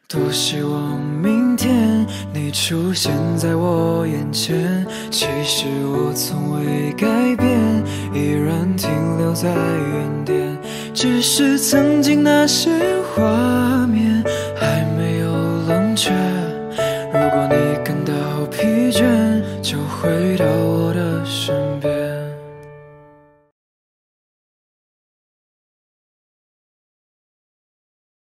多希望明天你出现在我眼前，其实我从未改变，依然停留在原点，只是曾经那些画面